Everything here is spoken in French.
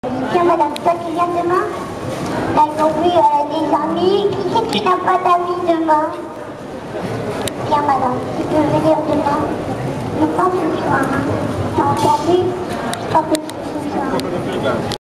Tiens, madame, toi tu viens demain? Là, ils ont vu des amis. Qui c'est qui n'a pas d'amis demain? Tiens, madame, tu peux venir demain? Je pense ce soir. T'as entendu? Je crois que c'est ce soir.